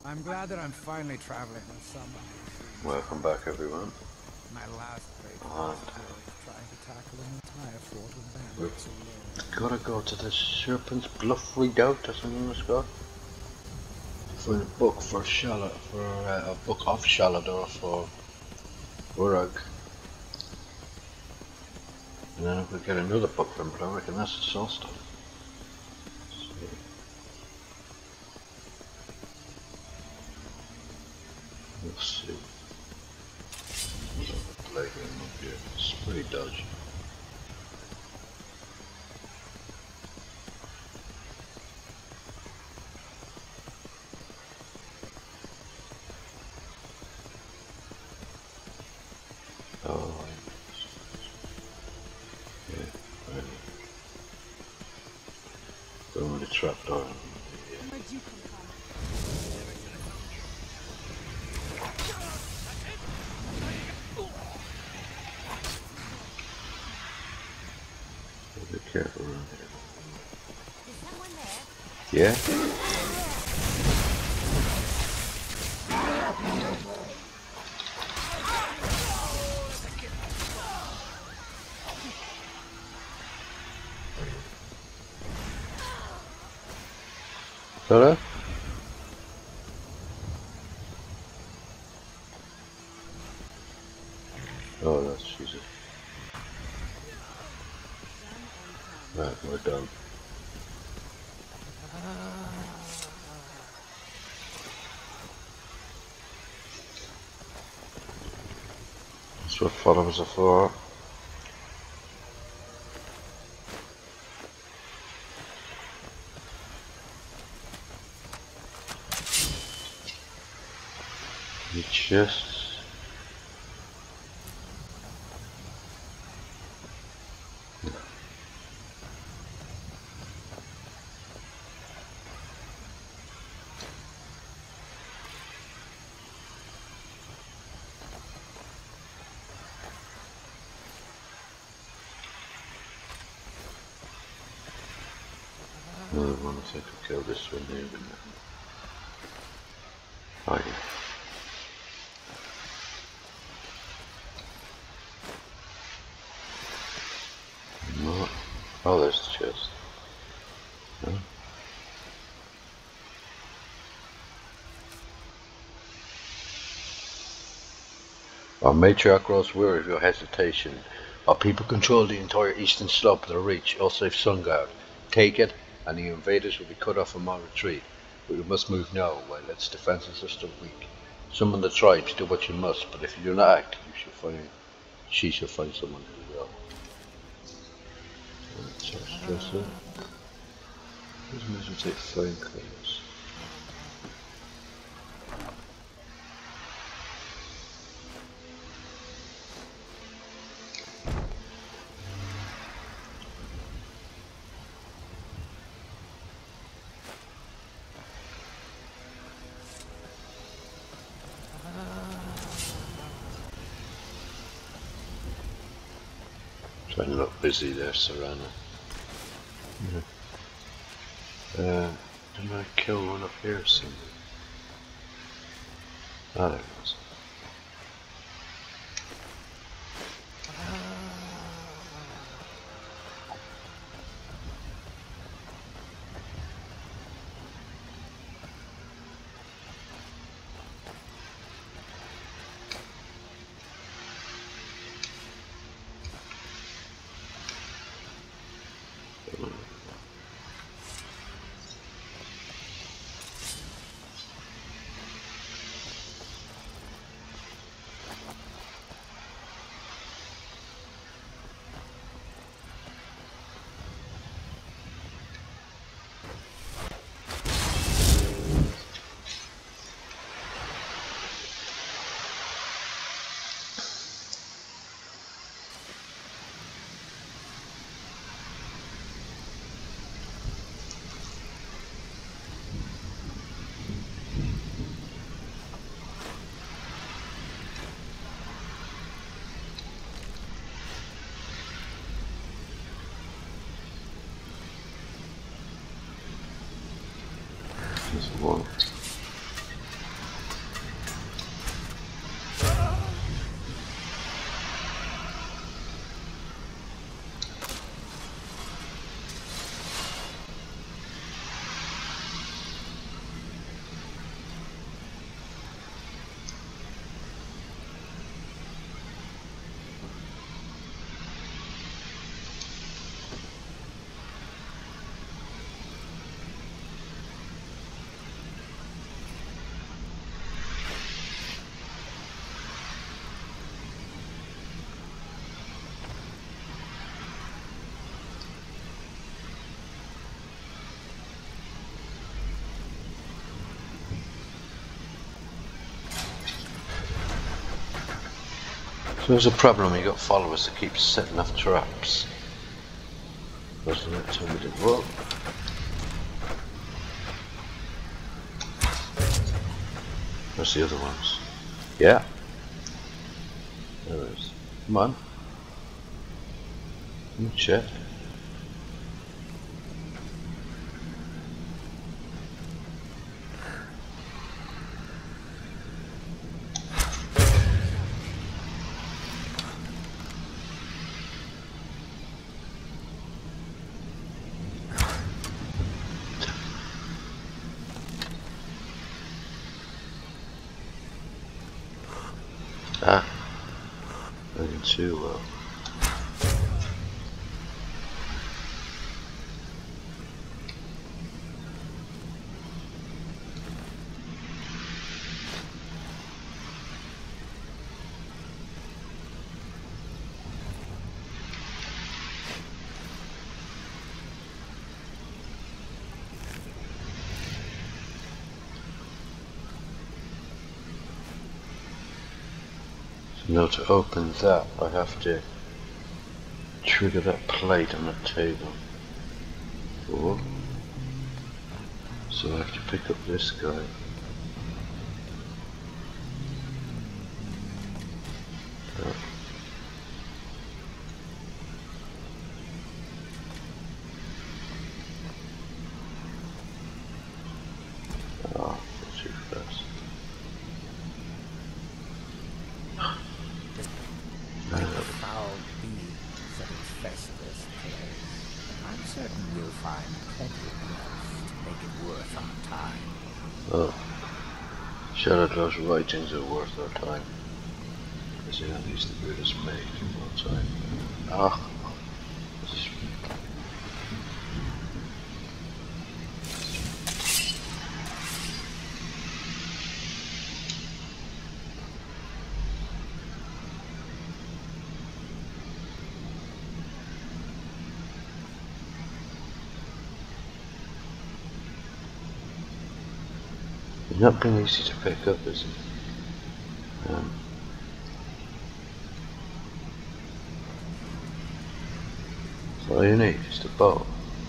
I'm glad that I'm finally traveling with someone. Welcome back, everyone. My last break And was trying to tackle an entire fort with bandits alone. gotta go to the Serpent's Bluff Redoubt, or something it's called. To find a book for a book of Shalador for Urag. And then if we get another book from it, I reckon that's the Solsthiem. We'll see. Like him up here. It's pretty dodgy. Oh, yeah, right. Going with the trapdoor. Where'd you come from? Be careful around here. Is someone there? Yeah? Hello? Oh, that's Jesus. Right, we're done. That's what followers are for. The chests. Another one, I think I'll kill this one here, but no. Oh yeah. No. Oh, there's the chest. No. Our matriarch grows weary of your hesitation. Our people control the entire eastern slope of the reach, all save Sunguard. Take it, and the invaders will be cut off from our retreat. But we must move now, while its defences are still weak. Summon the tribes, do what you must, but if you do not act, she shall find someone who will. Let's measure take fine clothes. Trying to look busy there, Serana. Didn't I kill one up here somewhere? Ah, there it was. There's one. So there's a problem, you got followers that keep setting off traps. Wasn't that time we did well? Where's the other ones? Yeah. There it is. Come on. Let me check. Ah, looking too well. Now to open that, I have to trigger that plate on the table. Oh. So I have to pick up this guy. Oh. Oh, too fast. Foul beings that infest this place. I'm certain we'll find plenty of wealth to make it worth our time. Oh. Shadowglow's writings are worth our time. Because you know he's the greatest mage of all time. Ah. This is... It's not been easy to pick up, is it? That's all you need, just a bow.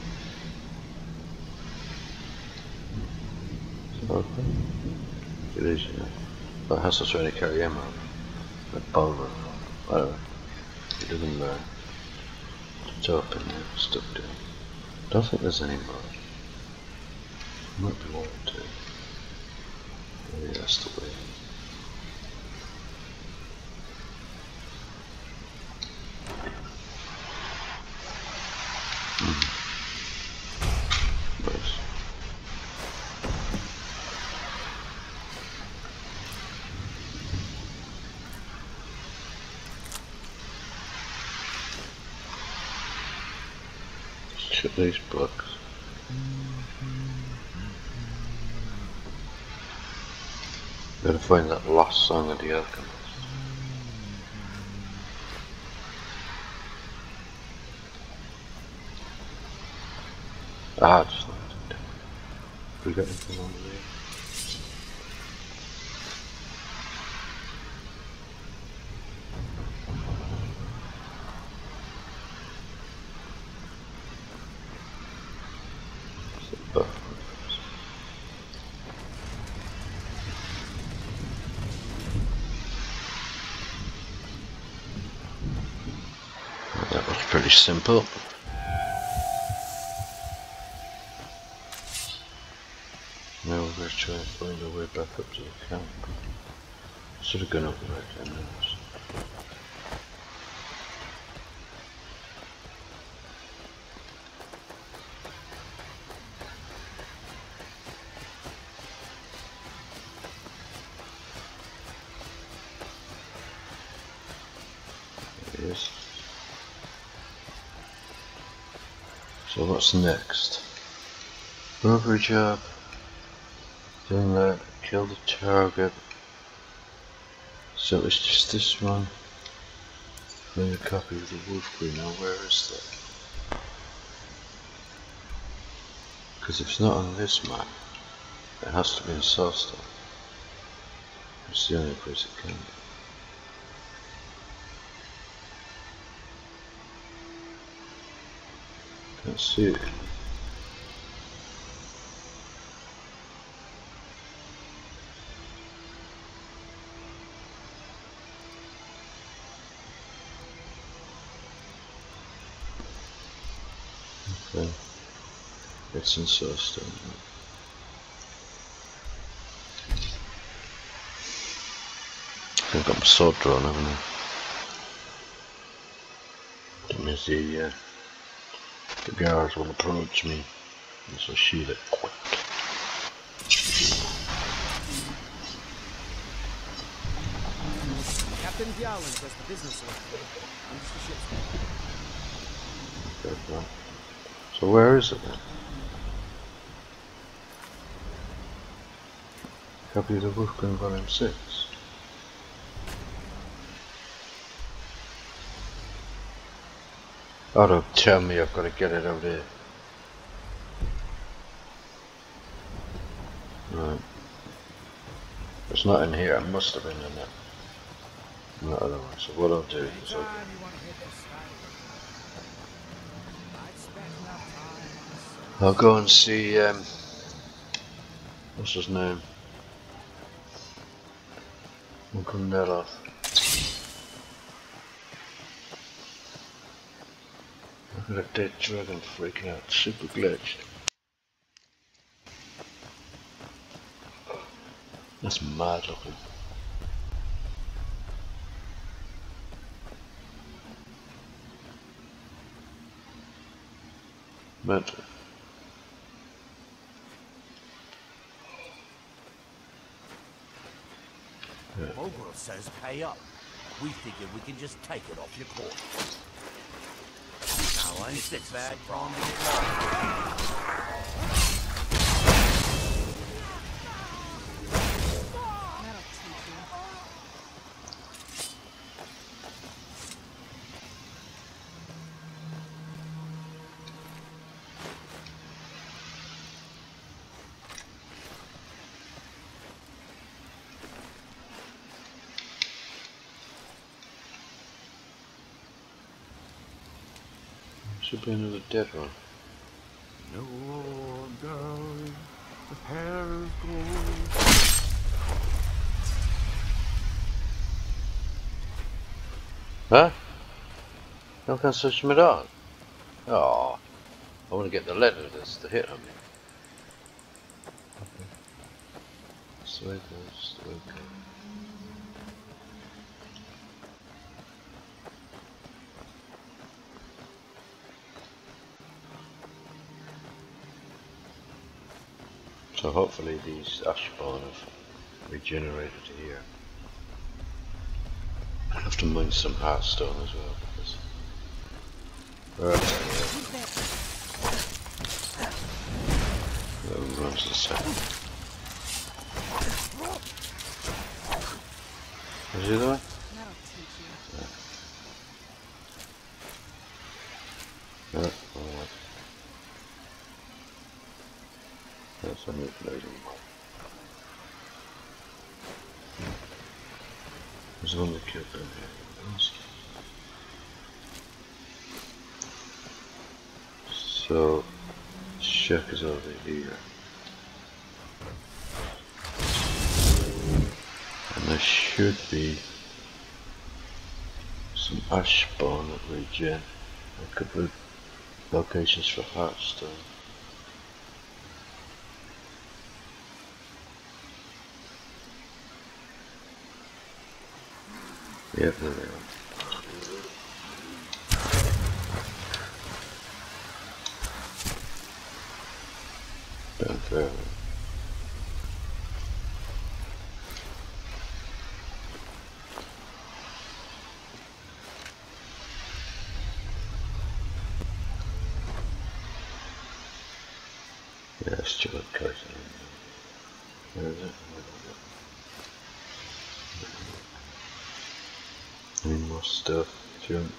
Is it open? It is, you know. But it has to try to carry ammo. A bow rifle. Whatever. It doesn't matter. It's open now, stuck down. Don't think there's any more. Might be one or two. Maybe that's the way. Nice. Let's check these blocks. Gotta find that lost song of the alchemist. Ah, just like that. We got anything on there? That was pretty simple. Now we're going to try and find our way back up to the camp. Should have gone up the right 10 minutes. There it is. So what's next? Robbery job. Doing that. Kill the target. So it's just this one. Find a copy of the wolf queen. Now where is that? Because if it's not on this map, it has to be in Solsthiem. It's the only place it can be. Let's see. Okay. It's in Solsthiem. I think I'm sword drawn, haven't I? That means the guards will approach me, and so shoot it quick. Captain Dowling does the business around. I'm just a ship's man. Okay, right. So where is it then? Copy of the Wolfgang Volume 6. Oh, don't tell me I've got to get it out there. Right. It's not in here, it must have been in it. Not otherwise. So what I'll do is Anytime you want to hit the Skyrim, I've spent enough time on this. I'll go and see, what's his name? Uncle Neloth. Look at that dead dragon freaking out, super glitched. That's mad looking. Mental. Mogul says pay up. We figured we can just take it off your court. Now ain't this bad from That'll teach you. Should be another dead one. No, darling, the hair is gold. Huh? No can't search him at all. Oh, I want to get the letter that's the hit on me. Okay. That's the way it goes, the way it goes. So hopefully these Ashbourne have regenerated here. I have to mine some Hearthstone as well because that runs the set. Is he there? That'll teach you. Yeah, alright. That's a new lady. There's one that killed them here. So, Shack is over here. And there should be some Ashbourne at regen. A couple of locations for Hearthstone. Yep, there they are. Down further. Yeah, still a place. Where is it? Any more stuff, junk.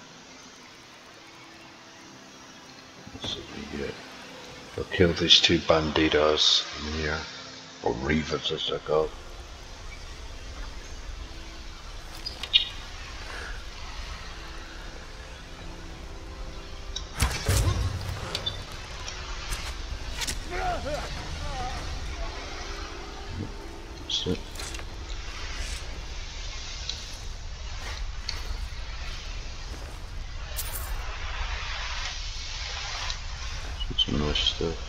Let's see what we get. I'll kill these two banditos in here, or reavers as they're called. That's it. Some nice stuff.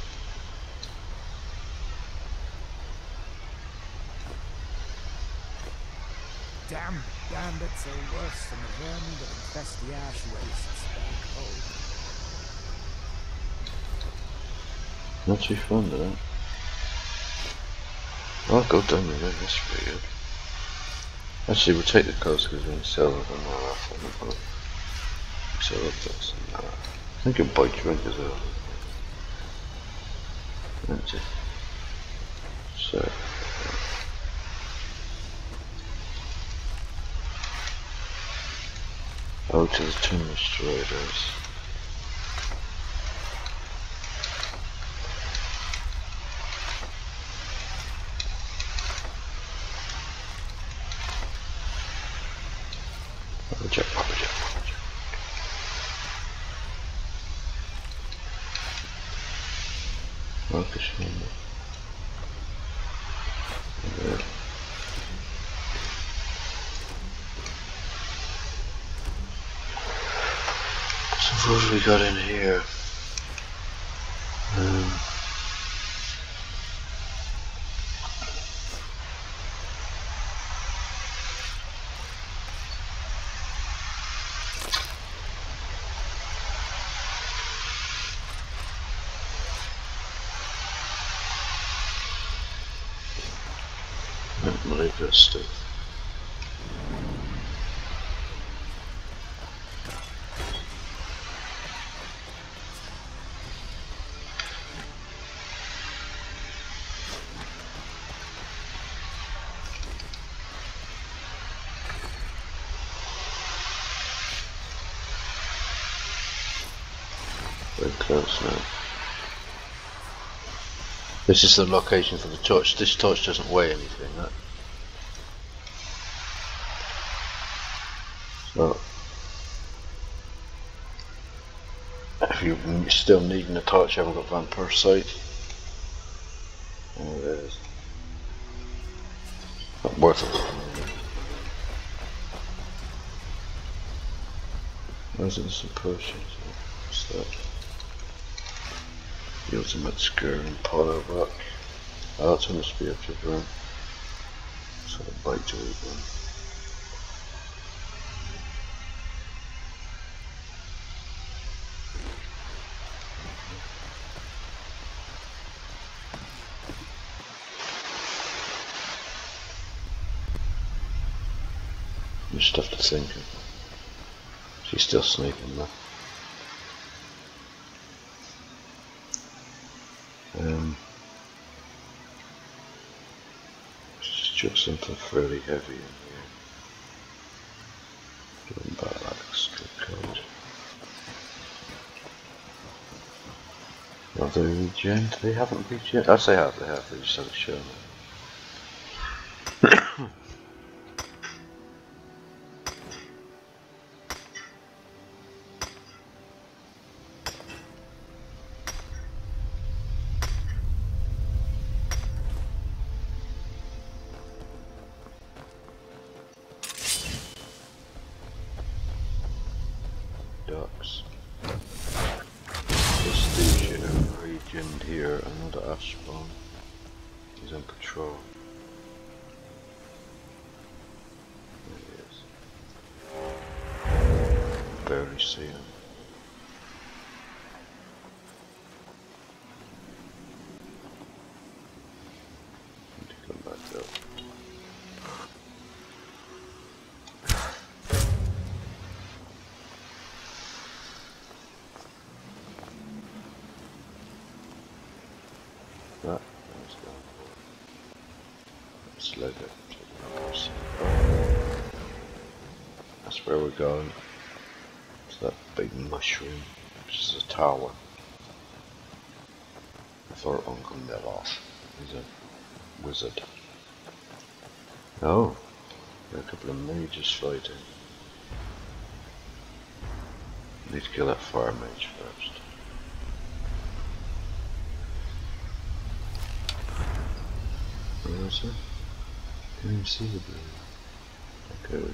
Damn bandits are worse than the vermin that infest the ash wastes back home. Not too fond of that. Oh, go down there, that's pretty good. Actually, we'll take the coast because we can sell it and all that. Sell it this and that. I think you'll buy drink as well. That's it. So. Out to the Tomb Destroyers. Check. Marcus Hammer. So what have we got in here? I believe that stuff. Very close now. This is the location for the torch. This torch doesn't weigh anything, right? So, if you're still needing a torch, you haven't got vampire sight. There it is. Not worth it. Where's it? Some potions? What's that? The ultimate Skyrim polar rock. Oh, that's must be up to run. Sort of bite to eat one. There's stuff to think of. She's still sneaking though. Just chuck something fairly heavy in here. Give them back that extra code. Are they regen? They haven't regen. Yes, they have. They just haven't shown it. Ducks. Prestige region here, another ash spawn. He's on patrol. There he is. Barely see him. Need to come back up. That was going for. Let's load it. That's where we're going. It's that big mushroom, which is a tower. I thought Uncle Neloth. He's a wizard. Oh, there are a couple of mages fighting. Need to kill that fire mage first. Where is it? Can't even see the blue. Okay.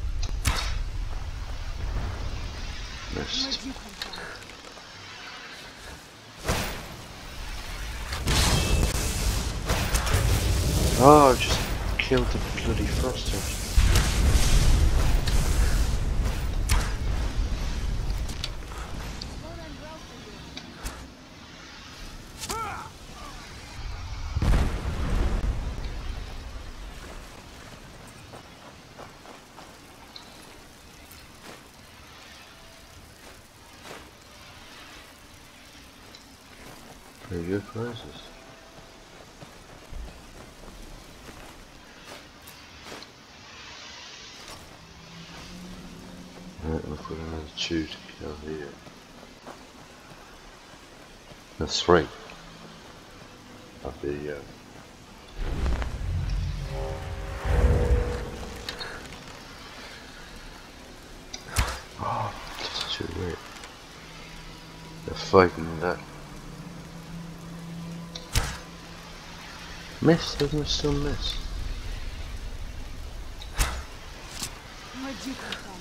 Missed. Where'd you come from? Oh, I just killed the bloody froster. Slow and grow for you. Pretty good prizes. Right, we'll put another 2 to kill here. The 3 of the oh, that's too weird. They're fighting that. Miss, doesn't it still miss? Where'd you come from?